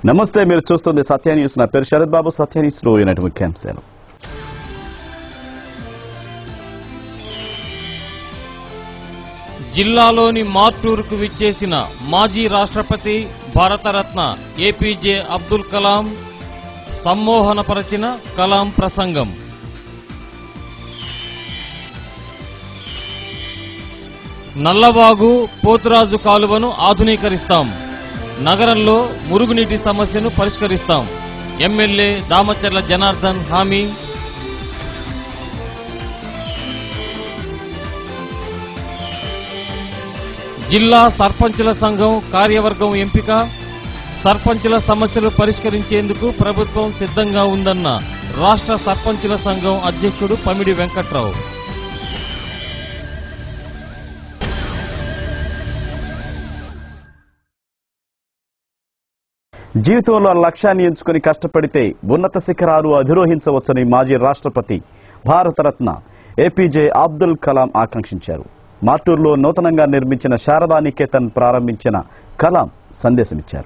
నమస్తే, మీరు చూస్తుంది సత్య న్యూస్. నా పేరు శరత్ బాబు. సత్య న్యూస్ లో ఈనాటి ముఖ్యాంశాలు. జిల్లాలోని మార్టూరుకు విచ్చేసిన మాజీ రాష్ట్రపతి భారతరత్న ఏపీజే అబ్దుల్ కలాం సమ్మోహనపరచిన కలాం ప్రసంగం. నల్లవాగు పోతురాజు కాలువను ఆధునీకరిస్తాం, నగరంలో మురుగునీటి సమస్యను పరిష్కరిస్తాం, ఎమ్మెల్యే దామచర్ల జనార్దన్ హామీ. జిల్లా సర్పంచుల సంఘం కార్యవర్గం ఎంపిక, సర్పంచుల సమస్యలు పరిష్కరించేందుకు ప్రభుత్వం సిద్ధంగా ఉందన్న రాష్ట్ర సర్పంచుల సంఘం అధ్యక్షుడు పమిడి వెంకట్రావు. జీవితంలో లక్ష్యాన్ని ఎంచుకుని కష్టపడితే ఉన్నత శిఖరాలు అధిరోహించవచ్చని మాజీ రాష్ట్రపతి భారతరత్న ఏపీజే అబ్దుల్ కలాం ఆకాంక్షించారు. మార్టూరులో నూతనంగా నిర్మించిన శారదా నికేతన్ ప్రారంభించిన కలాం సందేశమిచ్చారు.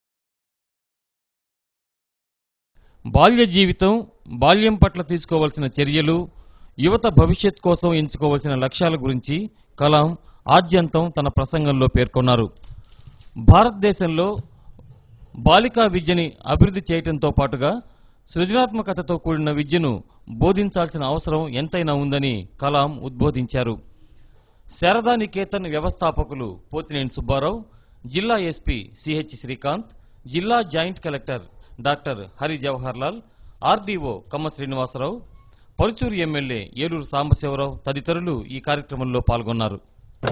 బాల్య జీవితం, బాల్యం పట్ల తీసుకోవాల్సిన చర్యలు, యువత భవిష్యత్ కోసం ఎంచుకోవాల్సిన లక్ష్యాల గురించి కలాం ఆద్యంతం తన ప్రసంగంలో పేర్కొన్నారు. భారతదేశంలో బాలికా విద్యని అభివృద్ధి చేయడంతో పాటుగా సృజనాత్మకతతో కూడిన విద్యను బోధించాల్సిన అవసరం ఎంతైనా ఉందని కలాం ఉద్బోధించారు. శారదా నికేతన్ వ్యవస్థాపకులు పోతినేని సుబ్బారావు, జిల్లా ఎస్పీ సిహెచ్ శ్రీకాంత్, జిల్లా joint collector doctor Hari Jawahar Lal, RDO Kamma Srinivasarao, Paruchuru MLA Eluri Sambasivarao తదితరులు ఈ కార్యక్రమంలో పాల్గొన్నారు.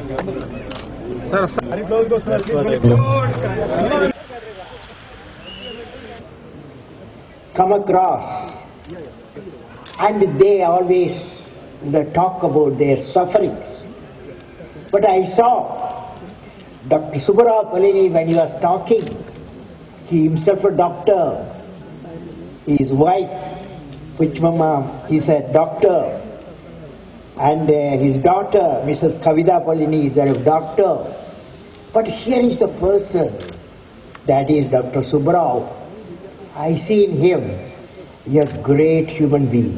Come across, and they always talk about their sufferings. But I saw Dr. Subbarao Palini when he was talking, he himself a doctor, his wife, which mama, he's a doctor, and his daughter, Mrs. Kavita Palini, is a doctor. But here is a person, that is Dr. Subbarao. I see in him a great human being.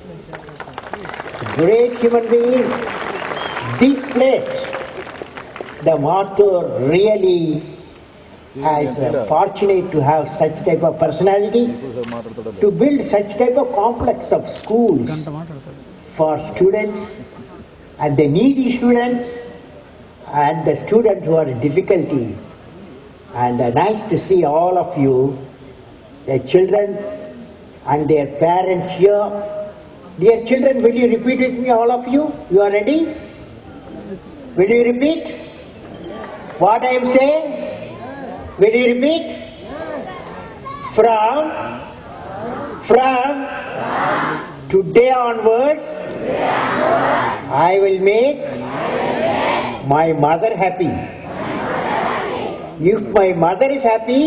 Great human being. This place, the Martoor, really is fortunate to have such type of personality, to build such type of complex of schools for students and the needy students and the students who are in difficulty. And nice to see all of you, their children and their parents here. Dear children, will you repeat with me, all of you? You are ready? Will you repeat what I am saying? Will you repeat? From today onwards, I will make my mother happy. If my mother is happy,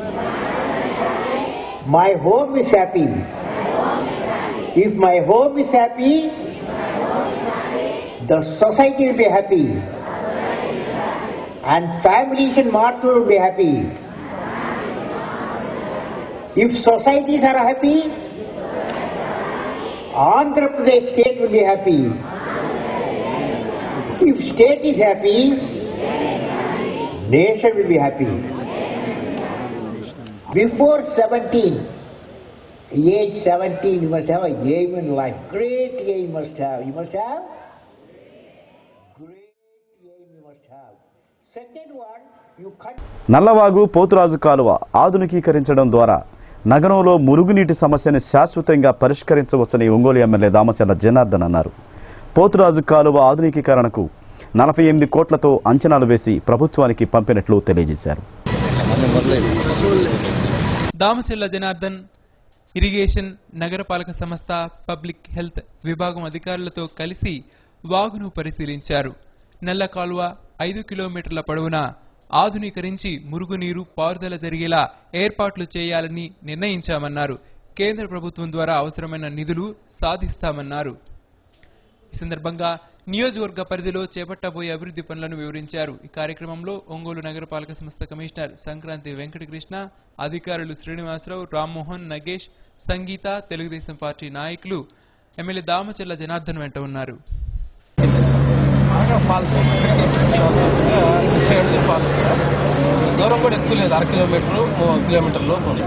my home is happy. If my home is happy, the society will be happy. And families in Martoor will be happy. If societies are happy, Andhra Pradesh state will be happy. If state is happy, nation will be happy. Before 17, age 17, you must have a aim in life. Great aim you must have. You must have great aim you must have. Second one, you cut. Nallavagu Poturaju కాలువ ఆధునికీకరించడం ద్వారా నగరంలో మురుగునీటి సమస్యను శాశ్వతంగా పరిష్కరించవచ్చని Ongole MLA Damacharla Janardhan అన్నారు. పోతురాజు కాలువ ఆధునికీకరణకు 48 కోట్లతో అంచనాలు వేసి ప్రభుత్వానికి పంపినట్లు తెలియజేశారు. దామచర్ల జనార్దన్ ఇరిగేషన్, నగరపాలక సంస్థ, పబ్లిక్ హెల్త్ విభాగం అధికారులతో కలిసి వాగును పరిశీలించారు. నల్ల కాలువ 5 కిలోమీటర్ల పొడవున ఆధునీకరించి మురుగునీరు పారుదల జరిగేలా ఏర్పాట్లు చేయాలని నిర్ణయించామన్నారు. కేంద్ర ప్రభుత్వం ద్వారా అవసరమైన నిధులు సాధిస్తామన్నారు. ఈ సందర్భంగా నియోజకవర్గ పరిధిలో చేపట్టబోయే అభివృద్ధి పనులను వివరించారు. ఈ కార్యక్రమంలో ఒంగోలు నగరపాలక సంస్థ కమిషనర్ సంక్రాంతి వెంకటకృష్ణ, అధికారులు శ్రీనివాసరావు, రామ్మోహన్, నగేష్, సంగీత, తెలుగుదేశం పార్టీ నాయకులు, ఎమ్మెల్యే దామచర్ల జనార్దన్ వెంట ఉన్నారు. దూరం కూడా ఎక్కువ లేదు, 1 కిలోమీటర్ 3 కిలోమీటర్ లోపు ఉంది.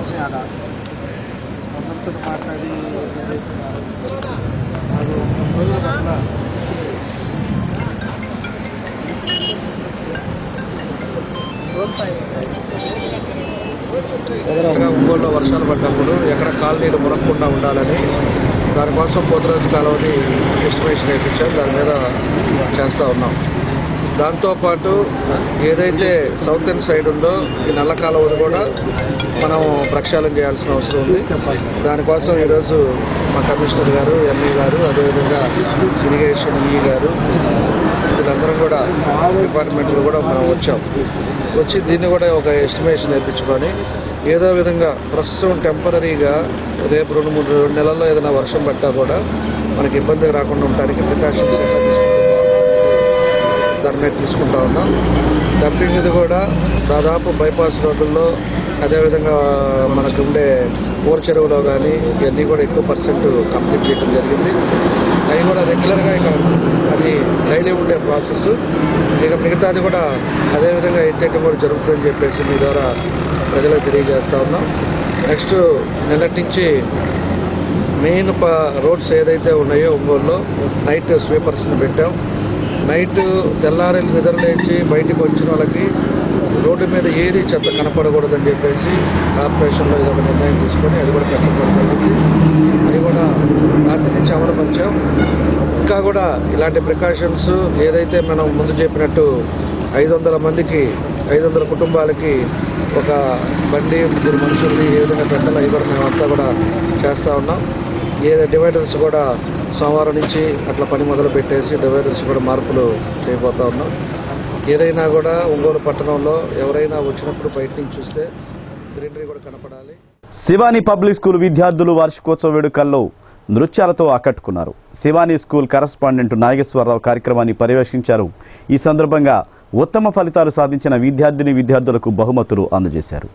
ఒంగోలులో వర్షాలు పడ్డప్పుడు ఎక్కడ కాలనీలు మునగకుండా ఉండాలని దానికోసం పోతురాజు కాలువని ఎస్టిమేషన్ వేయించాం. దాని మీద చేస్తూ ఉన్నాం. దాంతోపాటు ఏదైతే సౌత్ ఇండ్ సైడ్ ఉందో ఈ నల్ల కాలువది కూడా మనం ప్రక్షాళన చేయాల్సిన అవసరం ఉంది. దానికోసం ఈరోజు మా కమిషనర్ గారు, ఎంఈ గారు, అదేవిధంగా ఇరిగేషన్ ఈ గారు, వీళ్ళందరం కూడా డిపార్ట్మెంట్లు కూడా మనం వచ్చి దీన్ని కూడా ఒక ఎస్టిమేషన్ వేయించుకొని ఏదో విధంగా ప్రస్తుతం టెంపరీగా రేపు 2-3 నెలల్లో ఏదైనా వర్షం పడ్డా కూడా మనకి ఇబ్బంది రాకుండా ఉండడానికి ప్రికాషన్స్ దాని మీద తీసుకుంటా ఉన్నాం. డంపింగ్ ఇది కూడా దాదాపు బైపాస్ రోడ్డుల్లో, అదేవిధంగా మనకు ఉండే ఊరు చెరువులో కానీ ఇవన్నీ కూడా ఎక్కువ % కంప్లీట్ చేయడం జరిగింది. అవి కూడా రెగ్యులర్గా ఇక అది డైలీ ఉండే ప్రాసెస్. ఇక మిగతాది కూడా అదేవిధంగా ఎత్తేయటం కూడా జరుగుతుందని చెప్పేసి మీ ద్వారా ప్రజలకు తెలియజేస్తూ ఉన్నాం. నెక్స్ట్ నిన్నటి నుంచి మెయిన్ రోడ్స్ ఏదైతే ఉన్నాయో ఒంగోలులో నైట్ స్వీపర్స్ని పెట్టాం. నైట్ తెల్లారి నిద్రలేచి బయటకు వచ్చిన వాళ్ళకి రోడ్డు మీద ఏది చెత్త కనపడకూడదని చెప్పేసి కార్పొరేషన్లో ఇదొక నిర్ణయం తీసుకొని అది కూడా పెట్టడం జరిగింది. అది కూడా రాత్రి నుంచి అమలుపరిచాం. ఇంకా కూడా ఇలాంటి ప్రికాషన్స్ ఏదైతే మనం ముందు చెప్పినట్టు 500 మందికి 500 కుటుంబాలకి ఒక బండి 3 మనుషుల్ని ఏ విధంగా పెట్టాలో అవి కూడా మేమంతా కూడా చేస్తూ ఉన్నాం. డివైడర్స్ కూడా సోమవారం నుంచి అట్లా పని మొదలు పెట్టేసి డివైడర్స్ కూడా మార్పులు చేయబోతూ ఉన్నాం. ఏదైనా కూడా ఒంగోలు పట్టణంలో ఎవరైనా వచ్చినప్పుడు బయట నుంచి చూస్తే గ్రీనరీ కూడా కనపడాలి. శివాని పబ్లిక్ స్కూల్ విద్యార్థులు వార్షికోత్సవ వేడుకల్లో నృత్యాలతో ఆకట్టుకున్నారు. శివాని స్కూల్ కరస్పాండెంట్ నాగేశ్వరరావు కార్యక్రమాన్ని పర్యవేక్షించారు. ఈ సందర్భంగా ఉత్తమ ఫలితాలు సాధించిన విద్యార్థులకు బహుమతులు అందజేశారు.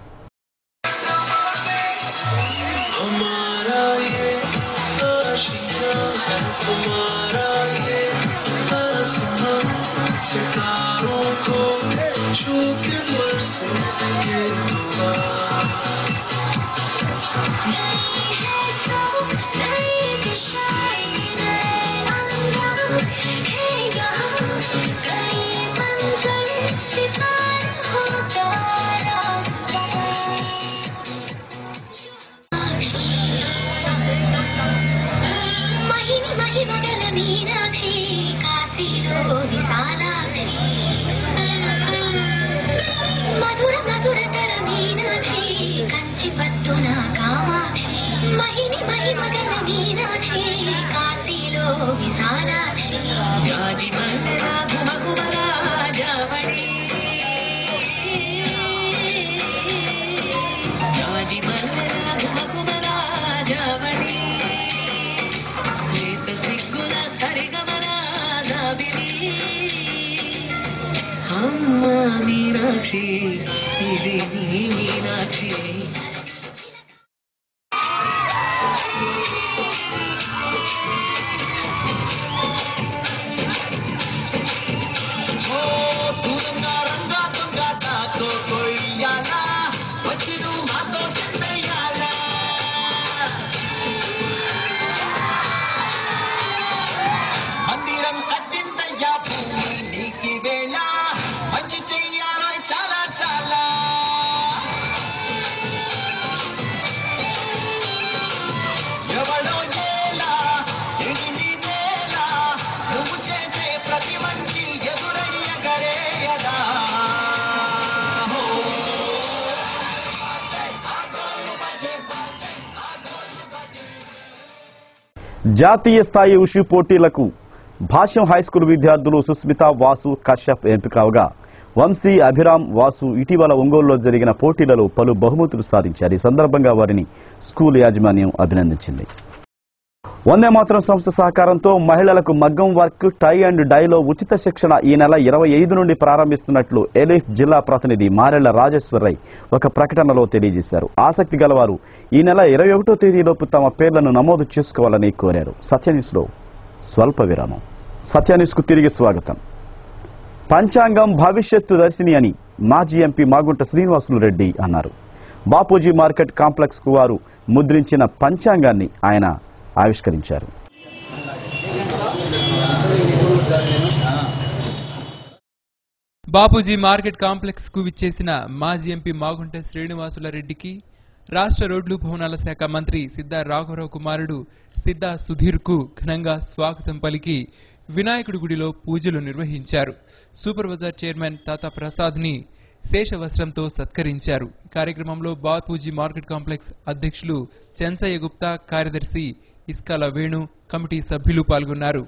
జాతీయ స్థాయి ఉషు పోటీలకు భాష్యం హైస్కూల్ విద్యార్థులు సుస్మిత, వాసు, కశ్యప్ ఎంపికవగా వంశీ, అభిరామ్, వాసు ఇటీవల ఒంగోలులో జరిగిన పోటీలలో పలు బహుమతులు సాధించారు. ఈ సందర్భంగా వారిని స్కూల్ యాజమాన్యం అభినందించింది. వందే మాతరం సంస్థ సహకారంతో మహిళలకు మగ్గం వర్క్, టై అండ్ డైలో ఉచిత శిక్షణ ఈ నెల 25 నుండి ప్రారంభిస్తున్నట్లు ఎలిఫ్ జిల్లా ప్రతినిధి మారెళ్ల రాజేశ్వరరాయ్ ఒక ప్రకటనలో తెలియజేశారు. ఆసక్తి గలవారు ఈ నెల 21వ తేదీలోపు తమ పేర్లను నమోదు చేసుకోవాలని కోరారు. సత్యన్యూస్లో స్వల్ప విరామం. సత్యన్యూస్కు తిరిగి స్వాగతం. పంచాంగం భవిష్యత్తు దర్శిని అని మాజీ ఎంపీ మాగుంట శ్రీనివాసులు రెడ్డి అన్నారు. బాపూజీ మార్కెట్ కాంప్లెక్స్ కు వారు ముద్రించిన పంచాంగాన్ని ఆయన ఆవిష్కరించారు. బాపూజీ మార్కెట్ కాంప్లెక్స్ కు విచ్చేసిన మాజీ ఎంపీ మాగుంట శ్రీనివాసుల రెడ్డికి రాష్ట్ర రోడ్లు భవనాల శాఖ మంత్రి సిద్ధా రాఘవరావు కుమారుడు సిద్ధా సుధీర్ కు ఘనంగా స్వాగతం పలికి వినాయకుడి గుడిలో పూజలు నిర్వహించారు. సూపర్ బజార్ చైర్మన్ తాతా ప్రసాద్ ని శేషవస్త్రంతో సత్కరించారు. కార్యక్రమంలో బాపూజీ మార్కెట్ కాంప్లెక్స్ అధ్యక్షులు చెన్సయ్య గుప్తా, కార్యదర్శి ఇస్కాల వేణు, కమిటీ సభ్యులు పాల్గొన్నారు.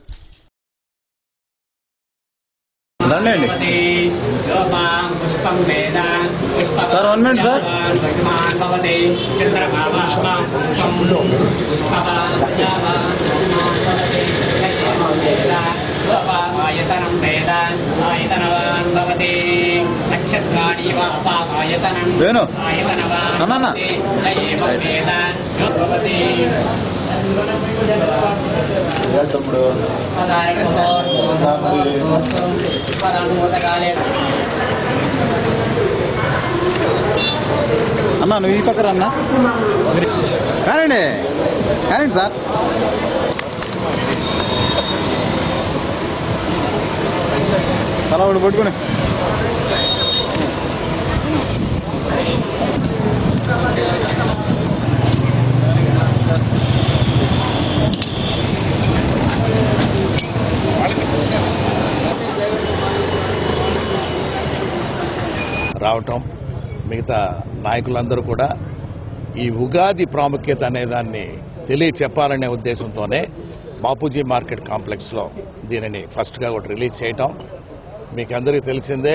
అన్నా నువ్వు ఈ పక్కన అన్నా కానండి కానండి సార్. తలా ఒకటి పట్టుకుని రావటం, మిగతా నాయకులందరూ కూడా ఈ ఉగాది ప్రాముఖ్యత అనే దాన్ని తెలియచెప్పాలనే ఉద్దేశంతోనే బాపూజీ మార్కెట్ కాంప్లెక్స్లో దీనిని ఫస్ట్గా ఒకటి రిలీజ్ చేయటం. మీకు అందరికీ తెలిసిందే,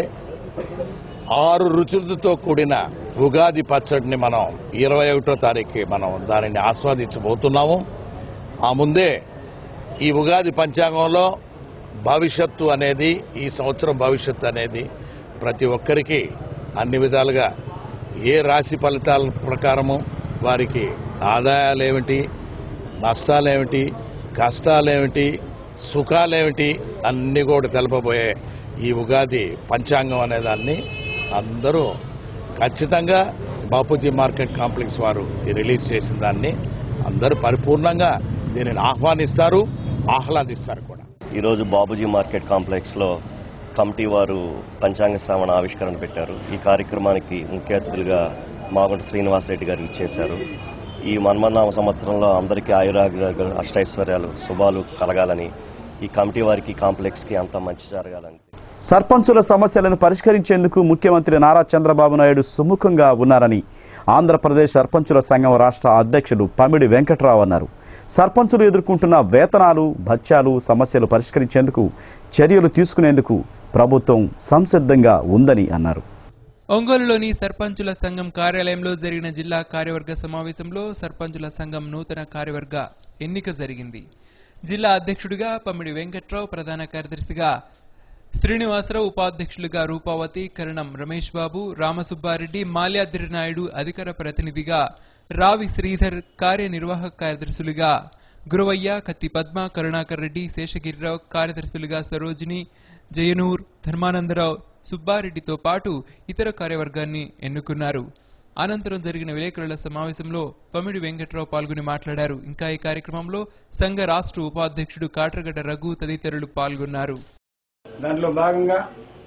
6 రుచులతో కూడిన ఉగాది పచ్చడిని మనం 21వ తారీఖు మనం దానిని ఆస్వాదించబోతున్నాము. ఆ ముందే ఈ ఉగాది పంచాంగంలో భవిష్యత్తు అనేది, ఈ సంవత్సరం భవిష్యత్తు అనేది ప్రతి ఒక్కరికి అన్ని విధాలుగా ఏ రాశి ఫలితాల ప్రకారము వారికి ఆదాయాలేమిటి, నష్టాలేమిటి, కష్టాలేమిటి, సుఖాలేమిటి అన్నీ కూడా తెలపబోయే ఈ ఉగాది పంచాంగం అనే దాన్ని అందరూ ఖచ్చితంగా బాపూజీ మార్కెట్ కాంప్లెక్స్ వారు రిలీజ్ చేసిన దాన్ని అందరూ పరిపూర్ణంగా దీనిని ఆహ్వానిస్తారు, ఆహ్లాదిస్తారు కూడా. ఈరోజు బాపూజీ మార్కెట్ కాంప్లెక్స్లో కమిటీ వారు పంచాంగ శ్రావణ ఆవిష్కరణ పెట్టారు. ఈ కార్యక్రమానికి ముఖ్య అతిథులుగా మాగుంట శ్రీనివాసరెడ్డి గారు ఇచ్చేశారు. ఈ మన్మనామ సంవత్సరంలో అందరికీ ఆయురారోగ్యాలు, అష్టైశ్వర్యాలు, శుభాలు కలగాలని, ఈ కమిటీ వారికి కాంప్లెక్స్కి అంతా మంచి జరగాలని. సర్పంచుల సమస్యలను పరిష్కరించేందుకు ముఖ్యమంత్రి నారా చంద్రబాబు నాయుడు సుముఖంగా ఉన్నారని ఆంధ్రప్రదేశ్ సర్పంచుల సంఘం రాష్ట్ర అధ్యక్షుడు పమిడి వెంకట్రావు అన్నారు. సర్పంచులు ఎదుర్కొంటున్న వేతనాలు, భత్యాలు సమస్యలు పరిష్కరించేందుకు చర్యలు తీసుకునేందుకు ప్రభుత్వం సంసిద్ధంగా ఉందని అన్నారు. ఒంగోలులోని సర్పంచుల సంఘం కార్యాలయంలో జరిగిన జిల్లా కార్యవర్గ సమావేశంలో సర్పంచుల సంఘం నూతన కార్యవర్గ ఎన్నిక జరిగింది. జిల్లా అధ్యక్షుడిగా పమిడి వెంకట్రావు, ప్రధాన కార్యదర్శిగా శ్రీనివాసరావు, ఉపాధ్యక్షులుగా రూపావతి, కరణం రమేష్ బాబు, రామసుబ్బారెడ్డి, మాల్యాద్రి నాయుడు, అధికార ప్రతినిధిగా రావి శ్రీధర్, కార్యనిర్వాహక కార్యదర్శులుగా గురవయ్య, కత్తి పద్మ, కరుణాకర్ రెడ్డి, శేషగిరిరావు, కార్యదర్శులుగా సరోజిని, జయనూర్, ధర్మానందరావు, సుబ్బారెడ్డితో పాటు ఇతర కార్యవర్గాన్ని ఎన్నుకున్నారు. అనంతరం జరిగిన విలేకరుల సమావేశంలో పమిడి వెంకట్రావు పాల్గొని మాట్లాడారు. ఇంకా ఈ కార్యక్రమంలో సంఘ రాష్ట్ర ఉపాధ్యక్షుడు కాట్రగడ్డ రఘు తదితరులు పాల్గొన్నారు. దాంట్లో భాగంగా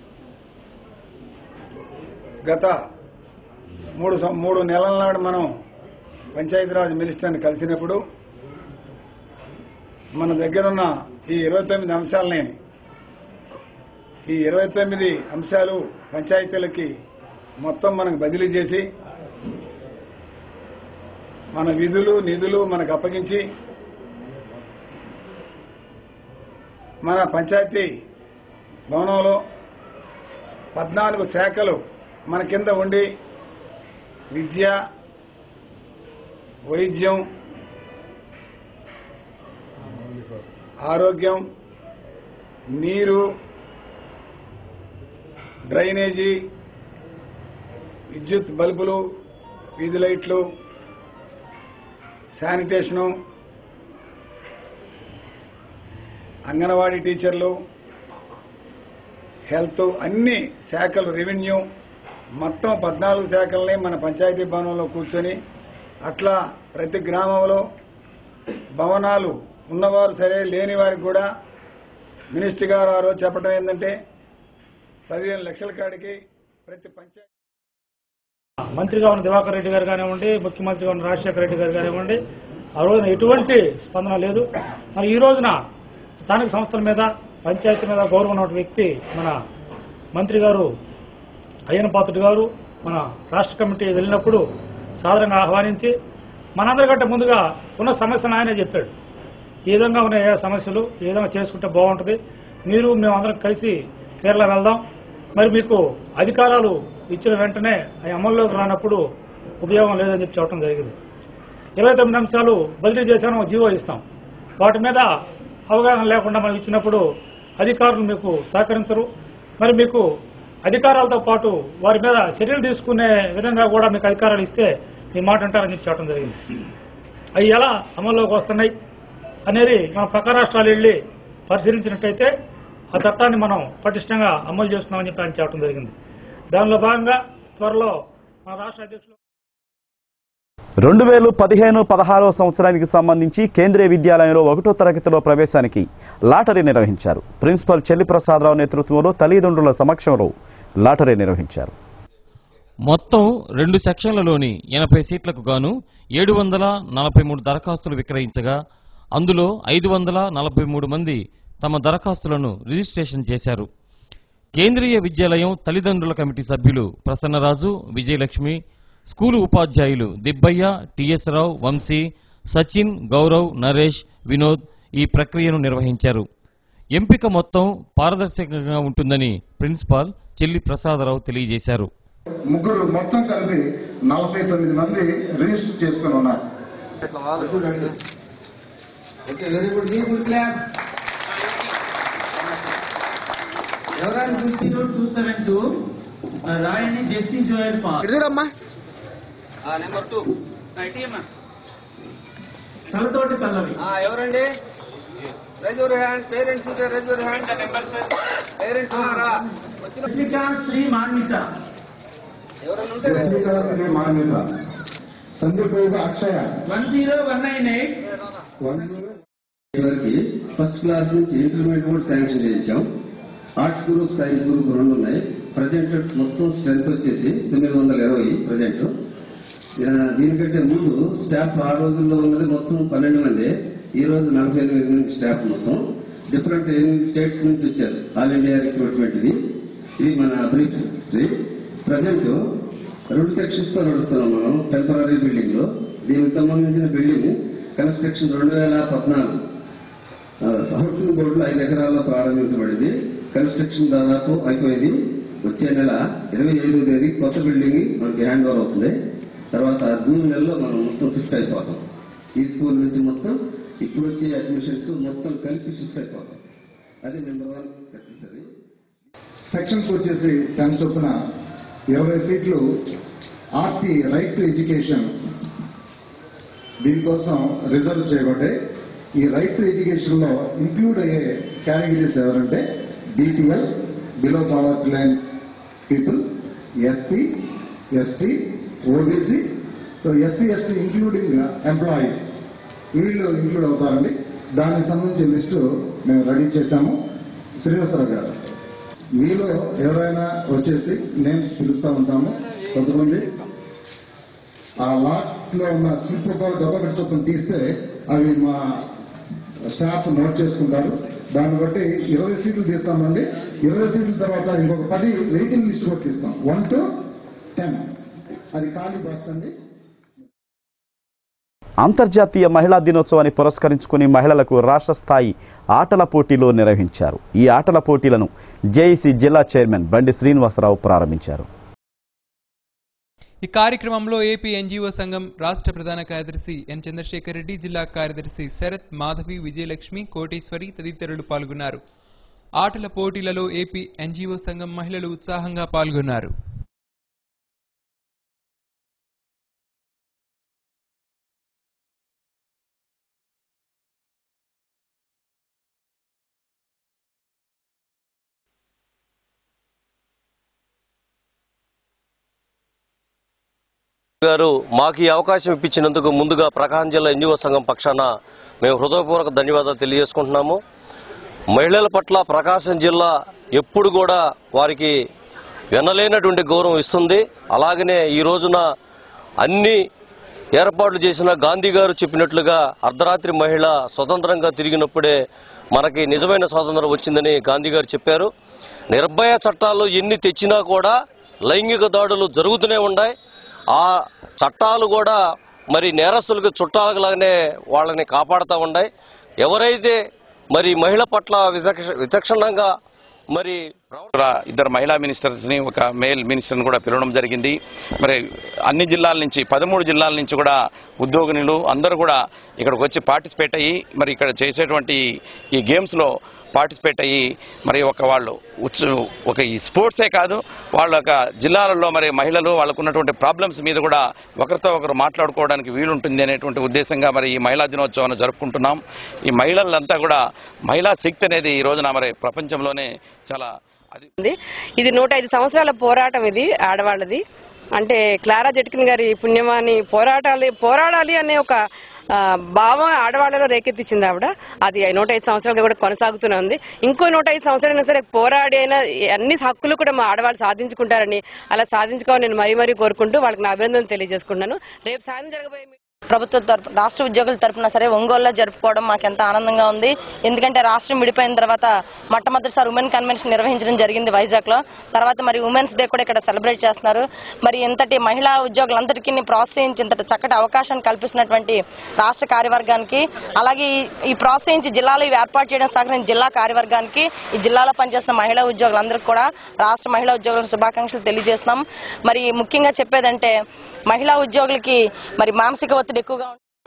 గత మూడు నెలల నాడు మనం పంచాయతీరాజ్ మినిస్టర్ని కలిసినప్పుడు మన దగ్గరున్న ఈ 29 అంశాలని, ఈ 29 అంశాలు పంచాయతీలకి మొత్తం మనకు బదిలీ చేసి మన విధులు నిధులు మనకు అప్పగించి మన పంచాయతీ భవనంలో 14 శాఖలు మన కింద ఉండి విద్య, వైద్యం, ఆరోగ్యం, నీరు, డ్రైనేజీ, విద్యుత్ బల్బులు, వీధి లైట్లు, శానిటేషను, అంగన్వాడీ టీచర్లు, హెల్త్, అన్ని శాఖలు, రెవెన్యూ, మొత్తం 14 శాఖల్ని మన పంచాయతీ భవనంలో కూర్చొని అట్లా ప్రతి గ్రామంలో భవనాలు ఉన్నవారు సరే లేని వారికి కూడా మినిస్టర్ గారు ఆ రోజు చెప్పడం ఏంటంటే 15 లక్షల కాడికి ప్రతి పంచాయతీ. మంత్రిగా ఉన్న దివాకర్ రెడ్డి గారు కానివ్వండి, ముఖ్యమంత్రిగా ఉన్న రాజశేఖర రెడ్డి గారు కానివ్వండి, ఆ రోజున ఎటువంటి స్పందన లేదు. మరి ఈ రోజున స్థానిక సంస్థల మీద, పంచాయతీ మీద గౌరవం ఉన్న వ్యక్తి మన మంత్రి గారు అయ్యనపాత్రుడు గారు మన రాష్ట్ర కమిటీ వెళ్ళినప్పుడు సాధారణంగా ఆహ్వానించి మనందరికంటే ముందుగా ఉన్న సమస్యను ఆయనే చెప్పాడు. ఈ విధంగా ఉన్న ఏ సమస్యలు ఏ విధంగా చేసుకుంటే బాగుంటుంది, మీరు మేమందరం కలిసి కేరళ వెళ్దాం, మరి మీకు అధికారాలు ఇచ్చిన వెంటనే అవి అమల్లోకి రానప్పుడు ఉపయోగం లేదని చెప్పి చెప్పడం జరిగింది. 29 అంశాలు బదిలీ చేశాను, జీవో ఇస్తాం. వాటి మీద అవగాహన లేకుండా మనం ఇచ్చినప్పుడు అధికారులు మీకు సహకరించరు. మరి మీకు అధికారాలతో పాటు వారి మీద చర్యలు తీసుకునే విధంగా కూడా మీకు అధికారాలు ఇస్తే మీ మాట అంటారని చెప్పి చెప్పడం జరిగింది. అవి ఎలా అమల్లోకి వస్తున్నాయి అనేది మన పక్క రాష్ట్రాలు వెళ్ళి పరిశీలించినట్టయితే ఆ చట్టాన్ని మనం పటిష్టంగా అమలు చేస్తున్నామని చెప్పి ఆయన చెప్పడం జరిగింది. దానిలో భాగంగా త్వరలో మన రాష్ట్ర అధ్యక్షులు 2015-16 సంవత్సరానికి సంబంధించి కేంద్రీయ విద్యాలయంలో 1వ తరగతిలో ప్రవేశానికి లాటరీ నిర్వహించారు. ప్రిన్సిపల్ చెల్లిప్రసాదరావు నేతృత్వంలో తల్లిదండ్రుల సమక్షంలో లాటరీ నిర్వహించారు. మొత్తం 2 సెక్షన్లలోని 80 సీట్లకు గాను 743 దరఖాస్తులు విక్రయించగా అందులో 543 మంది తమ దరఖాస్తులను రిజిస్ట్రేషన్ చేశారు. కేంద్రీయ విద్యాలయం తల్లిదండ్రుల కమిటీ సభ్యులు ప్రసన్నరాజు, విజయలక్ష్మి, స్కూలు ఉపాధ్యాయులు దిబ్బయ్య, టిఎస్ రావు, వంశీ, సచిన్, గౌరవ్, నరేష్, వినోద్ ఈ ప్రక్రియను నిర్వహించారు. ఎంపిక మొత్తం పారదర్శకంగా ఉంటుందని ప్రిన్సిపాల్ చెల్లి ప్రసాదరావు తెలియజేశారు. ముగ్గురు మొత్తం కలిపి 49 మంది రిజిస్టర్ చేసుకుని ఉన్నారు. రాయని జెస్సీ జోయల్ పాల్ చూడమ్మా. నెంబర్ 2 తలతోటి పల్లవి. ఎవరండి? Raise your hand. Parents raise your hand. Parents ఉన్నారా? రష్మికా శ్రీ మాన్విత. ఎవరన్నా ఉంటే రష్మికా శ్రీ మాన్విత. సందీప్ అక్షయ 10198 ఫస్ట్ క్లాస్ నుంచి ఇంటర్మీడియట్ కూడా శాంక్షన్ చేయించాం. ఆర్ట్స్ గ్రూప్, సైన్స్ గ్రూప్ 2 ఉన్నాయి. ప్రజెంట్ మొత్తం స్ట్రెంత్ వచ్చేసి 920 ప్రజెంట్. దీనికంటే ముందు స్టాఫ్ ఆ రోజుల్లో ఉన్నది మొత్తం 12 మంది, ఈ రోజు 48 మంది స్టాఫ్. మొత్తం డిఫరెంట్ 8 స్టేట్స్ నుంచి వచ్చారు. ఆల్ ఇండియా రిక్రూట్మెంట్ ఇది మన బ్రీఫ్ హిస్టరీ. ప్రజెంట్ 2 సెక్షన్స్ తో నడుస్తున్నాం మనం టెంపరీ బిల్డింగ్ లో. దీనికి సంబంధించిన బిల్డింగ్ కన్స్ట్రక్షన్ 2014 హౌసింగ్ బోర్డులో 5 ఎకరాల్లో ప్రారంభించబడింది. కన్స్ట్రక్షన్ దాదాపు అయిపోయింది. వచ్చే నెల 25వ తేదీ కొత్త బిల్డింగ్ మనకి హ్యాండ్ ఓవర్ అవుతుంది. తర్వాత జూన్ నెలలో మనం మొత్తం షిఫ్ట్ అయిపోతాం. ఈ స్కూల్ నుంచి మొత్తం ఇప్పుడు వచ్చే అడ్మిషన్స్ మొత్తం కలిపి షిఫ్ట్ అయిపోతాం. అది నెంబర్ 1 సక్సెస్. సెక్షన్స్ వచ్చేసి 10 చొప్పున 20 సీట్లు ఆర్టీ రైట్ టు ఎడ్యుకేషన్ దీనికోసం రిజర్వ్ చేయబడ్డాయి. ఈ రైట్ టు ఎడ్యుకేషన్ లో ఇంక్లూడ్ అయ్యే కేటగిరీస్ ఎవరంటే BPL, below poverty line people, SC, ST, OBC. So SC, ST including employees వీళ్ళు ఇంక్లూడ్ అవుతారండి. దానికి సంబంధించిన లిస్టు మేము రెడీ చేశాము. శ్రీనివాసరావు గారు, మీలో ఎవరైనా వచ్చేసి నేమ్స్ పిలుస్తూ ఉంటాము. కొంతమంది ఆ లాట్ లో ఉన్న స్లిప్ ఒక్కొక్కటి చొప్పున తీస్తే అవి మా స్టాఫ్ నోట్ చేసుకుంటారు. దాన్ని బట్టి 20 సీట్లు తీస్తామండి. 20 సీట్ల తర్వాత ఇంకొక 10 వెయిటింగ్ లిస్ట్ కూడా తీస్తాం. 1 to 10 అది ఖాళీ బాక్స్ అండి. అంతర్జాతీయ మహిళా దినోత్సవాన్ని పురస్కరించుకుని మహిళలకు రాష్ట్ర స్థాయి ఆటల పోటీలు నిర్వహించారు. ఈ ఆటల పోటీలను జేఈసీ జిల్లా చైర్మన్ బండి శ్రీనివాసరావు ప్రారంభించారు. ఈ కార్యక్రమంలో ఏపీ ఎన్జీఓ సంఘం రాష్ట్ర ప్రధాన కార్యదర్శి ఎన్ చంద్రశేఖర్ రెడ్డి, జిల్లా కార్యదర్శి శరత్, మాధవి, విజయలక్ష్మి, కోటేశ్వరి తదితరులు పాల్గొన్నారు. ఆటల పోటీలలో ఏపీ ఎన్జీఓ సంఘం మహిళలు ఉత్సాహంగా పాల్గొన్నారు. గారు మాకు ఈ అవకాశం ఇప్పించినందుకు ముందుగా ప్రకాశం జిల్లా ఎన్జీఓ సంఘం పక్షాన మేము హృదయపూర్వక ధన్యవాదాలు తెలియజేసుకుంటున్నాము. మహిళల పట్ల ప్రకాశం జిల్లా ఎప్పుడు కూడా వారికి వినలేనటువంటి గౌరవం ఇస్తుంది. అలాగనే ఈ రోజున అన్ని ఏర్పాట్లు చేసిన గాంధీ గారు చెప్పినట్లుగా అర్ధరాత్రి మహిళ స్వతంత్రంగా తిరిగినప్పుడే మనకి నిజమైన స్వాతంత్రం వచ్చిందని గాంధీ గారు చెప్పారు. నిర్భయ చట్టాలు ఎన్ని తెచ్చినా కూడా లైంగిక దాడులు జరుగుతూనే ఉన్నాయి. ఆ చట్టాలు కూడా మరి నేరస్తులకు చుట్టాలలాగానే వాళ్ళని కాపాడుతూ ఉన్నాయి. ఎవరైతే మరి మహిళ పట్ల విచక్షణంగా మరి ఇద్దరు మహిళా మినిస్టర్స్ ని, ఒక మేల్ మినిస్టర్ని కూడా పిలవడం జరిగింది. మరి అన్ని జిల్లాల నుంచి 13 జిల్లాల నుంచి కూడా ఉద్యోగినులు అందరూ కూడా ఇక్కడికి వచ్చి పార్టిసిపేట్ అయ్యి మరి ఇక్కడ చేసేటువంటి ఈ గేమ్స్లో పార్టిసిపేట్ అయ్యి మరి ఒక ఈ స్పోర్ట్సే కాదు, వాళ్ళ యొక్క జిల్లాలలో మరి మహిళలు వాళ్ళకున్నటువంటి ప్రాబ్లమ్స్ మీద కూడా ఒకరితో ఒకరు మాట్లాడుకోవడానికి వీలుంటుంది అనేటువంటి ఉద్దేశంగా మరి ఈ మహిళా దినోత్సవాన్ని జరుపుకుంటున్నాం. ఈ మహిళలంతా కూడా మహిళా శక్తి అనేది ఈ రోజున మరి ప్రపంచంలోనే చాలా ఇది 105 సంవత్సరాల పోరాటం. ఇది ఆడవాళ్ళది. అంటే క్లారా జెట్కిన్ గారి పుణ్యమాని పోరాడాలి అనే ఒక భావం ఆడవాళ్ళలో రేకెత్తించింది ఆవిడ. అది 105 సంవత్సరాలుగా కూడా కొనసాగుతూనే ఉంది. ఇంకో 105 సంవత్సరాలైనా సరే పోరాడి అయినా అన్ని హక్కులు కూడా మా ఆడవాళ్ళు సాధించుకుంటారని, అలా సాధించుకోవాలని నేను మరీ కోరుకుంటూ వాళ్ళకి నా అభినందనలు తెలియజేసుకుంటున్నాను. రేపు సాయంత్రం జరగబోయే ప్రభుత్వ రాష్ట్ర ఉద్యోగుల తరపున సరే ఒంగోలులో జరుపుకోవడం మాకు ఎంత ఆనందంగా ఉంది. ఎందుకంటే రాష్ట్రం విడిపోయిన తర్వాత మొట్టమొదటిసారి ఉమెన్ కన్వెన్షన్ నిర్వహించడం జరిగింది వైజాగ్లో. తర్వాత మరి ఉమెన్స్ డే కూడా ఇక్కడ సెలబ్రేట్ చేస్తున్నారు. మరి ఇంతటి మహిళా ఉద్యోగులందరికీ ప్రోత్సహించి ఇంతటి చక్కటి అవకాశాన్ని కల్పిస్తున్నటువంటి రాష్ట్ర కార్యవర్గానికి, అలాగే ఈ ప్రోత్సహించి జిల్లాలో ఇవి ఏర్పాటు చేయడం సహకరించిన జిల్లా కార్యవర్గానికి, ఈ జిల్లాలో పనిచేస్తున్న మహిళా ఉద్యోగులందరికీ కూడా రాష్ట్ర మహిళా ఉద్యోగులకు శుభాకాంక్షలు తెలియజేస్తున్నాం. మరి ముఖ్యంగా చెప్పేదంటే మహిళా ఉద్యోగులకి మరి మానసిక ఒత్తిడి ఎక్కువగా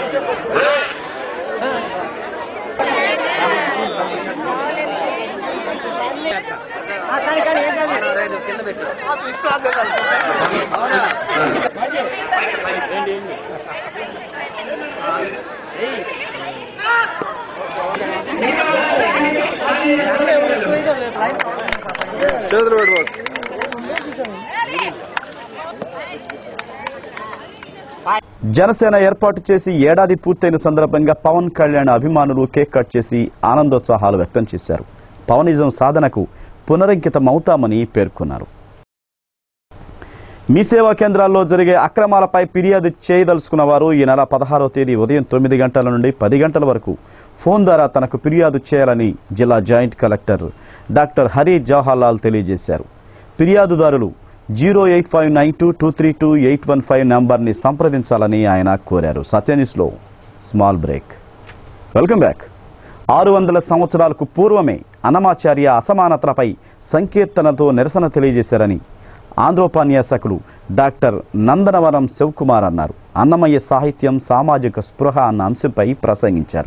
జనసేన ఏర్పాటు చేసి ఏడాది పూర్తయిన సందర్భంగా పవన్ కళ్యాణ్ అభిమానులు కేక్ కట్ చేసి ఆనందోత్సాహాలు వ్యక్తం చేశారు. పవనిజం సాధనకు పునరంకితమవుతామని పేర్కొన్నారు. మీ సేవా కేంద్రాల్లో జరిగే అక్రమాలపై ఫిర్యాదు చేయదలుచుకున్న వారు ఈ నెల 16వ తేదీ ఉదయం 9 గంటల నుండి 10 గంటల వరకు ఫోన్ ద్వారా తనకు ఫిర్యాదు చేయాలని జిల్లా joint collector doctor Hari Jawaharlal తెలియజేశారు. ఫిర్యాదుదారులు 08592232815 నంబర్ని సంప్రదించాలని ఆయన కోరారు. సత్యన్యూస్లో స్మాల్ బ్రేక్. Welcome back. 600 సంవత్సరాలకు పూర్వమే అన్నమాచార్య అసమానతలపై సంకీర్తనతో నిరసన తెలియజేశారని ఆంధ్రోపన్యాసకులు డాక్టర్ నందనవరం శివకుమార్ అన్నారు. అన్నమయ్య సాహిత్యం, సామాజిక స్పృహ అన్న అంశంపై ప్రసంగించారు.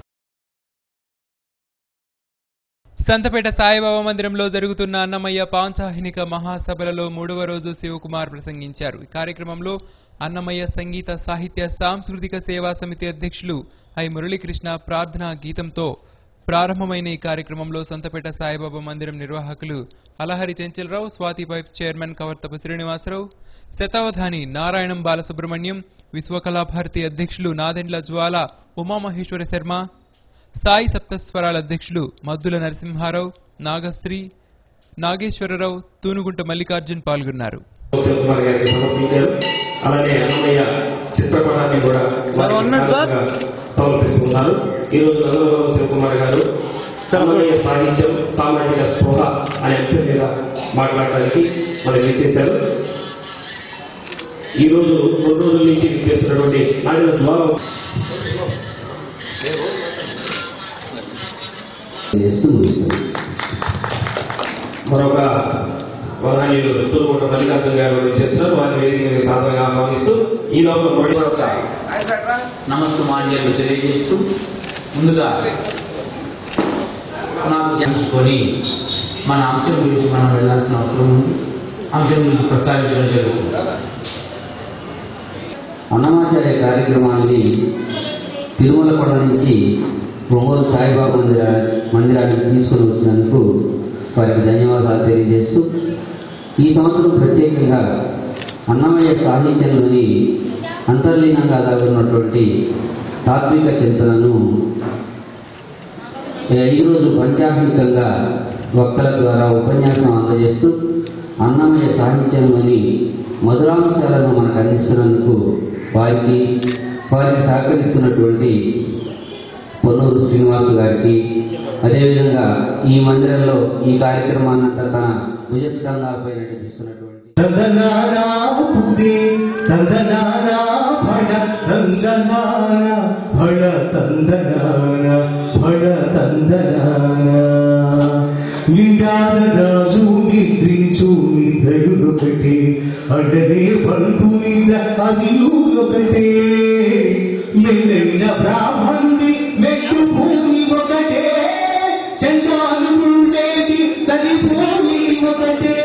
సంతపేట సాయిబాబా మందిరంలో జరుగుతున్న అన్నమయ్య పాంచాహినిక మహాసభలలో 3వ రోజు శివకుమార్ ప్రసంగించారు. ఈ కార్యక్రమంలో అన్నమయ్య సంగీత సాహిత్య సాంస్కృతిక సేవా సమితి అధ్యక్షులు ఐ మురళీకృష్ణ ప్రార్థనా గీతంతో ప్రారంభమైన ఈ కార్యక్రమంలో సంతపేట సాయిబాబా మందిరం నిర్వాహకులు అలహరి చెంచలరావు, స్వాతి పైప్స్ చైర్మన్ కవర్తపు శ్రీనివాసరావు, శతావధాని నారాయణం బాలసుబ్రహ్మణ్యం, విశ్వకళాభారతి అధ్యక్షులు నాదెండ్ల జ్వాల ఉమామహేశ్వర శర్మ, సాయి సప్తస్వరాల అధ్యక్షులు మద్దుల నరసింహారావు, నాగశ్రీ, నాగేశ్వరరావు, తూనుగుంట మల్లికార్జున్ పాల్గొన్నారు. అలానే అన్నమయ్య చిత్రపటాన్ని కూడా సమర్పిస్తున్నారు. ఈరోజు నందనవరం శివకుమార్ గారు అన్నమయ్య సాహిత్యం, సామాజిక స్పృహ అనే అంశం మీద మాట్లాడడానికి మనం ఏం చేశారు. ఈ రోజు 2 రోజుల నుంచి చేస్తున్నటువంటి ఆయన ద్వారా మరొక గౌరవనీయులు తురుకోట మల్లికార్జున గారు చేస్తున్నారు. వారి వేదిక సాధారణంగా ఆహ్వానిస్తూ ఈ లోపల నమస్సుమాన్యాలు తెలియజేస్తూ ముందుగా నాకు తెలుసుకొని మన అంశం గురించి మనం వెళ్లాల్సిన అవసరం ఉంది. అంశం గురించి ప్రస్తావించడం జరుగుతుంది. అన్నమాచార్య కార్యక్రమాన్ని తిరుమల కొండ నుంచి ఒంగోలు సాయిబాబా మందిరానికి తీసుకుని వచ్చినందుకు వారికి ధన్యవాదాలు తెలియజేస్తూ ఈ సంవత్సరం ప్రత్యేకంగా అన్నమయ్య సాహిత్యంలోని అంతర్లీనంగా దాగున్నటువంటి తాత్విక చింతనను ఈరోజు పంచాహితంగా వక్తల ద్వారా ఉపన్యాసం అందజేస్తూ అన్నమయ్య సాహిత్యంలోని మధురాంశాలను మనకు అందిస్తున్నందుకు వారికి సహకరిస్తున్నటువంటి పొన్నూరు శ్రీనివాసు గారికి, అదేవిధంగా ఈ మందిరంలో ఈ కార్యక్రమాన్ని అంతా తన భుజస్కంధాలపై నడిపిస్తున్నటువంటి నిండారాజు నిద్రించు నిద్రయుడొకటే అడనే పలుకు నిద్ర అదియుడొకటే మెల్లైన బ్రాహ్మణుడి మెట్టు భూమి ఒకటే చండాలుండేది తది భూమి ఒకటే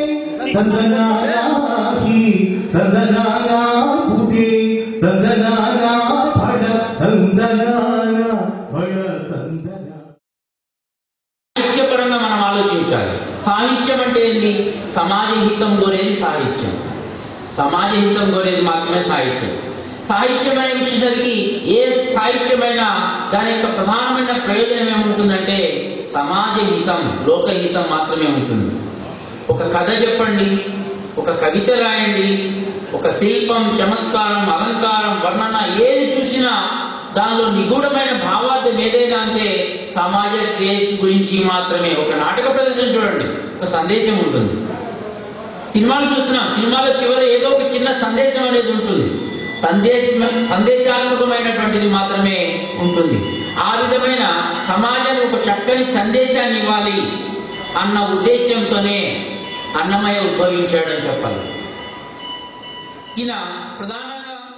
తందనారాహి తందనారా బుద్ధి తందనారా భడ తందనారా భడ తందనా. సాహిత్యపరంగా మనం ఆలోచించాలి. సాహిత్యం అంటే ఏంటి? సమాజ హితం కోరేది సాహిత్యం. సమాజ హితం కోరేది మాత్రమే సాహిత్యం. సాహిత్యమైన వచ్చేసరికి ఏ సాహిత్యమైనా దాని యొక్క ప్రధానమైన ప్రయోజనం ఏముంటుందంటే సమాజ హితం, లోకహితం మాత్రమే ఉంటుంది. ఒక కథ చెప్పండి, ఒక కవిత రాయండి, ఒక శిల్పం, చమత్కారం, అలంకారం, వర్ణన ఏది చూసినా దానిలో నిగూఢమైన భావార్థం ఏదైనా అంటే సమాజ శ్రేయస్సు గురించి మాత్రమే. ఒక నాటక ప్రదర్శన చూడండి, ఒక సందేశం ఉంటుంది. సినిమాలు చూస్తున్నాం, సినిమాలో చివరి ఏదో ఒక చిన్న సందేశం అనేది ఉంటుంది. సందేశాత్మకమైనటువంటిది మాత్రమే ఉంటుంది. ఆ విధమైన సమాజానికి ఒక చక్కని సందేశాన్ని ఇవ్వాలి అన్న ఉద్దేశంతోనే అన్నమయ్య ఉద్భవించాడని చెప్పాలి. ఈయన ప్రధానంగా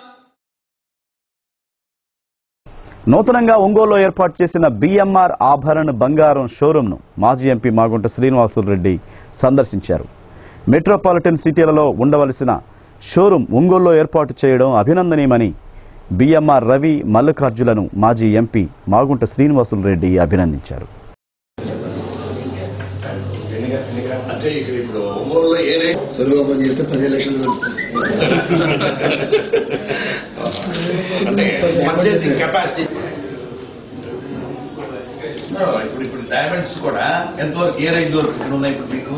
నూతనంగా ఒంగోలులో ఏర్పాటు చేసిన బిఎంఆర్ ఆభరణ బంగారం షోరూంను మాజీ ఎంపీ మాగుంట శ్రీనివాసులరెడ్డి సందర్శించారు. మెట్రోపాలిటన్ సిటీలలో ఉండవలసిన షోరూం ఒంగోలులో ఏర్పాటు చేయడం అభినందనీయమని బిఎంఆర్ రవి, మల్లికార్జులను మాజీ ఎంపీ మాగుంట శ్రీనివాసులరెడ్డి అభినందించారు. సులభం చేస్తే 10 లక్షలు ఇప్పుడు డైమండ్స్ కూడా ఎంతవరకు ఏ రేంజ్ వరకు ఇక్కడ ఉన్నాయి? ఇప్పుడు మీకు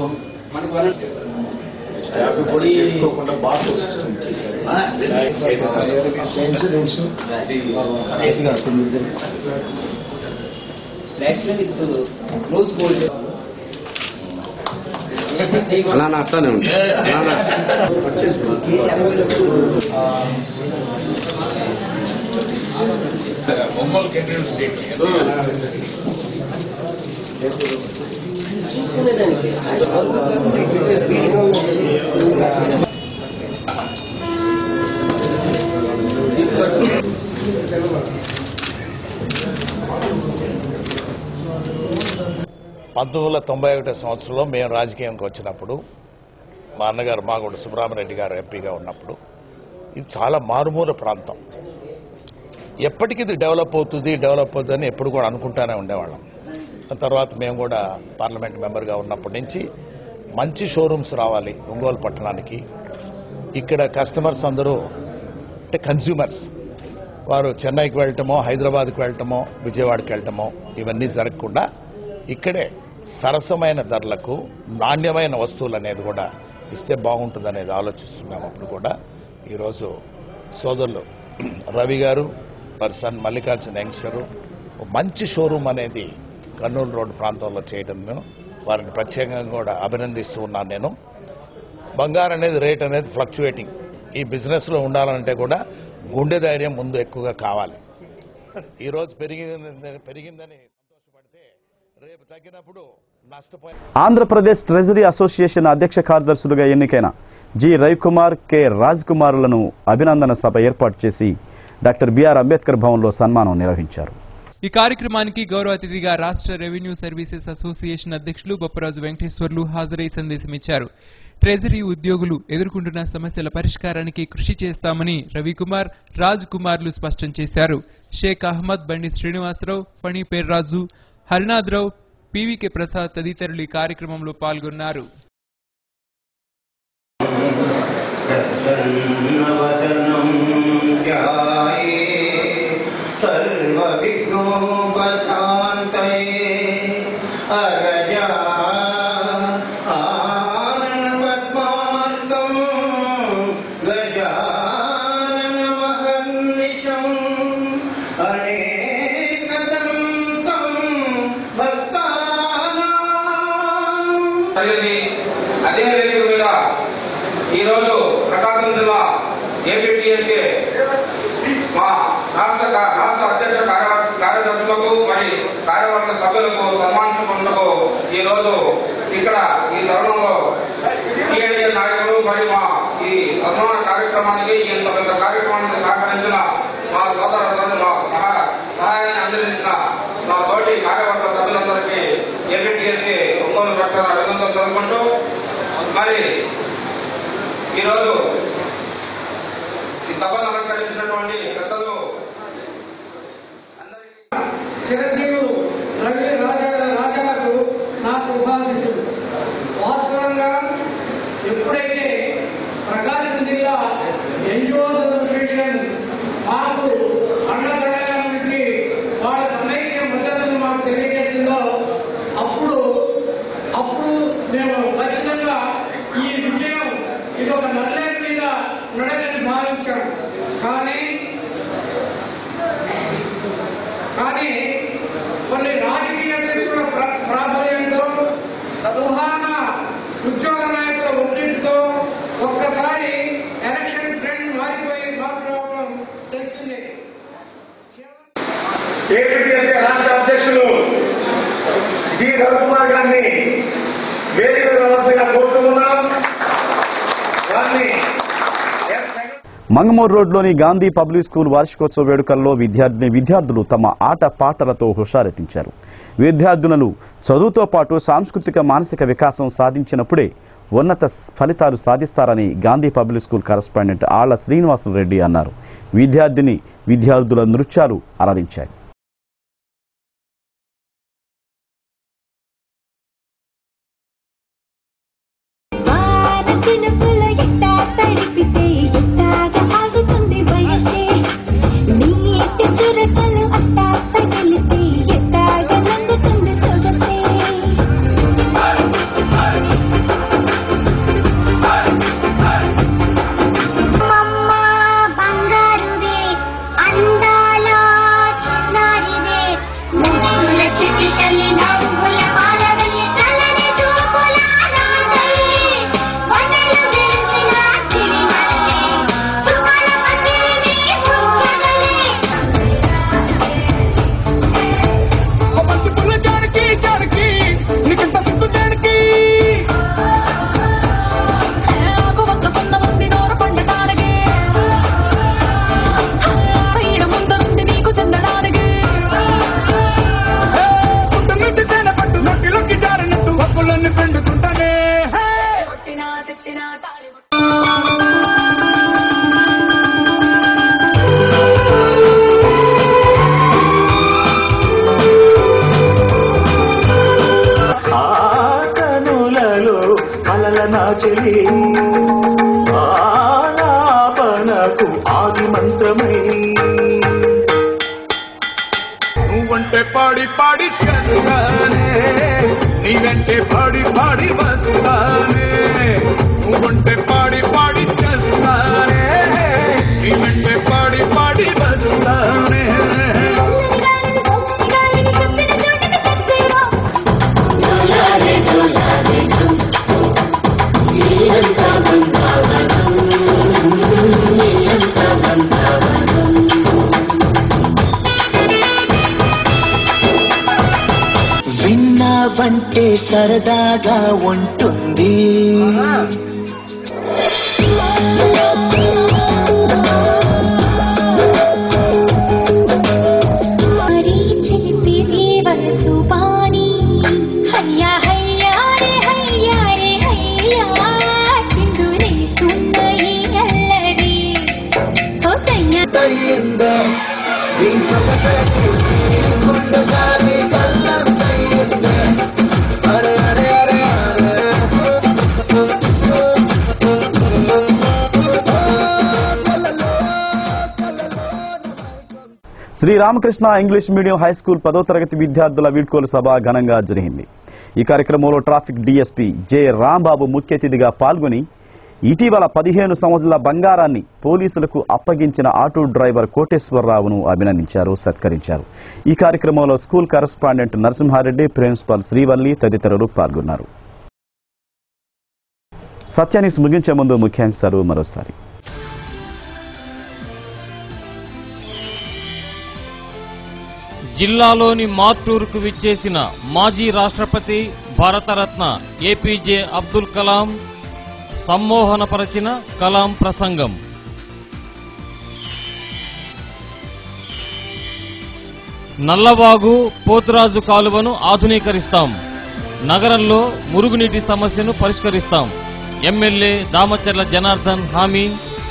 స్టాఫ్ కూడా ఎక్కువకుండా బాగా సిస్టమ్ అలా అట్లానే ఉంది. ఒంగోలు కెంట్రల్ స్టేట్ సంవత్సరంలో మేము రాజకీయానికి వచ్చినప్పుడు మా అన్నగారు మాగుంట సుబ్రహ్మరెడ్డి గారు ఎంపీగా ఉన్నప్పుడు ఇది చాలా మారుమూల ప్రాంతం. ఎప్పటికీ ఇది డెవలప్ అవుతుందని ఎప్పుడు కూడా అనుకుంటానే ఉండేవాళ్ళం. తర్వాత మేము కూడా పార్లమెంట్ మెంబర్గా ఉన్నప్పటి నుంచి మంచి షోరూమ్స్ రావాలి ఒంగోలు పట్టణానికి. ఇక్కడ కస్టమర్స్ అందరూ అంటే కన్స్యూమర్స్ వారు చెన్నైకి వెళ్ళటమో, హైదరాబాద్కి వెళ్ళటమో, విజయవాడకి వెళ్ళటమో ఇవన్నీ జరగకుండా ఇక్కడే సరసమైన ధరలకు నాణ్యమైన వస్తువులు అనేది కూడా ఇస్తే బాగుంటుంది అనేది ఆలోచిస్తున్నాం. అప్పుడు కూడా ఈరోజు సోదరులు రవి గారు, పర్సన్ మల్లికార్జున యంగ్స్టరు మంచి షోరూమ్ అనేది కర్నూలు రోడ్డు ప్రాంతంలో చేయడం వారిని ప్రత్యేకంగా కూడా అభినందిస్తూ ఉన్నాను. నేను బంగారం అనేది రేట్ అనేది ఫ్లక్చువేటింగ్. ఈ బిజినెస్లో ఉండాలంటే కూడా గుండె ధైర్యం ముందు ఎక్కువగా కావాలి. ఈరోజు పెరిగిందని సంతోషపడితే రేపు తగ్గినప్పుడు నష్టపోయి ఆంధ్రప్రదేశ్ ట్రెజరీ అసోసియేషన్ అధ్యక్ష కార్యదర్శులుగా ఎన్నికైన జి రవికుమార్ కె రాజ్ కుమారులను అభినందన సభ ఏర్పాటు చేసి డాక్టర్ బిఆర్ అంబేద్కర్ భవన్లో సన్మానం నిర్వహించారు. ఈ కార్యక్రమానికి గౌరవ అతిథిగా రాష్ట్ర రెవెన్యూ సర్వీసెస్ అసోసియేషన్ అధ్యక్షులు బొప్పరాజు వెంకటేశ్వర్లు హాజరై సందేశం ఇచ్చారు. ట్రెజరీ ఉద్యోగులు ఎదుర్కొంటున్న సమస్యల పరిష్కారానికి కృషి చేస్తామని రవికుమార్ రాజ్ కుమార్లు స్పష్టం చేశారు. షేక్ అహ్మద్, బండి శ్రీనివాసరావు, ఫణి పేర్రాజు, హరినాథరావు, పివికే ప్రసాద్ తదితరులు ఈ కార్యక్రమంలో పాల్గొన్నారు. అదే వేదిక మీద ఈరోజు ప్రకాశం జిల్లా ఏపీటీఎస్ఏ మా రాష్ట్ర అధ్యక్ష కార్యదర్శులకు మరి కార్యవర్గ సభ్యులకు సన్మానించుకున్నకు ఈ రోజు ఇక్కడ ఈ తరుణంలో టీఐఏ నాయకులు మరియు మా ఈ సన్మాన కార్యక్రమానికి ఇంత పెద్ద కార్యక్రమానికి సహకరించిన మా సోదరులందరూ మా సహాయాన్ని అందించిన మా తోటి కార్యవర్గ సభ్యులందరికీ ఏపీటీఎస్ఏ ఒంగోలు పట్టణ అభినందనలు తెలుపుకుంటూ మరి ఈరోజు ఈ సభను అలంకరించినటువంటి పెద్దలు చిరంజీవులు రవి రాజాలకు నా శుభాశీస్సులు. వాస్తవంగా ఎప్పుడైతే ప్రకాశం జిల్లా ఎన్జిఓస్ అసోసియేషన్ మాకు అండదండగా నుంచి వాళ్ళ సమైక్య మద్దతును మాకు తెలియజేసిందో అప్పుడు మేము ఖచ్చితంగా ఈ విజయం ఇది ఒక నల్లేరు మీద నడకని భావించాం. కానీ కొన్ని రాజకీయ శక్తుల ప్రాబల్యంతో ఊహాన ఉద్యోగ నాయకుల ఒత్తిడితో ఒక్కసారి ఎలక్షన్ ట్రెండ్ మారిపోవడం తెలిసిందే. ఏపీఎస్సీ రాష్ట్ర అధ్యక్షులు జి రవికుమార్ గారిని వేదిక రావాల్సిందిగా కోరుతున్నాం. మంగమూరు రోడ్లోని గాంధీ పబ్లిక్ స్కూల్ వార్షికోత్సవ వేడుకల్లో విద్యార్థులు తమ ఆట పాటలతో హుషారెత్తించారు. విద్యార్థులను చదువుతో పాటు సాంస్కృతిక మానసిక వికాసం సాధించినప్పుడే ఉన్నత ఫలితాలు సాధిస్తారని Gandhi public school correspondent Alla Srinivasareddy అన్నారు. విద్యార్థుల నృత్యాలు అలరించాయి. ఆలాపనకు ఆది మంత్రమై నువ్వంటే పాడి పాడి చేస్తానే, నీ వెంటే పాడి పాడి వస్తానే. నువ్వంటే పాడి పాడి చేస్తానే, నీ వెంటే పాడి పాడి వస్తానే. విన్ ఉంటే సరదాగా ఉంటుంది. Sri Ramakrishna English medium high school 10వ తరగతి విద్యార్థుల వీడ్కోలు సభ ఘనంగా జరిగింది. ఈ కార్యక్రమంలో ట్రాఫిక్ డీఎస్పీ జె రాంబాబు ముఖ్య అతిథిగా పాల్గొని ఇటీవల 15 సంవత్సరాల బంగారాన్ని పోలీసులకు అప్పగించిన ఆటో డ్రైవర్ కోటేశ్వరరావును అభినందించారు, సత్కరించారు. ఈ కార్యక్రమంలో school correspondent Narasimhareddy, principal Srivalli తదితరులు పాల్గొన్నారు. సత్యాన్యూస్ ముగించే ముందు ముఖ్యాంశాలు మరోసారి. జిల్లాలోని మార్టూరుకు విచ్చేసిన మాజీ రాష్ట్రపతి భారతరత్న ఏపీజే అబ్దుల్ కలాం సమ్మోహనపరచిన కలాం ప్రసంగం. నల్లవాగు పోతురాజు కాలువను ఆధునీకరిస్తాం, నగరంలో మురుగునీటి సమస్యను పరిష్కరిస్తాం, ఎమ్మెల్యే దామచర్ల జనార్దన్ హామీ.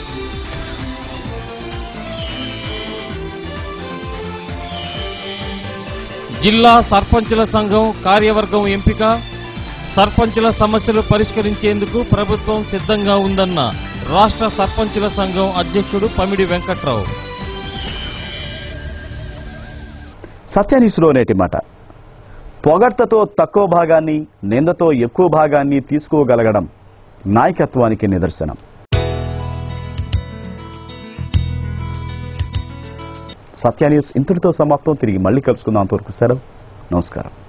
జిల్లా సర్పంచుల సంఘం కార్యవర్గం ఎంపిక, సర్పంచుల సమస్యలు పరిష్కరించేందుకు ప్రభుత్వం సిద్ధంగా ఉందన్న రాష్ట్ర సర్పంచుల సంఘం అధ్యక్షుడు పమిడి వెంకట్రావు. సత్యాన్యూస్లో నేటి మాట. పొగడ్తతో తక్కువ భాగాన్ని, నిందతో ఎక్కువ భాగాన్ని తీసుకోగలగడం నాయకత్వానికి నిదర్శనం. సత్యాన్యూస్ ఇంతటితో సమాప్తం. తిరిగి మళ్ళీ కలుసుకుందాం. అంతవరకు సెలవు. నమస్కారం.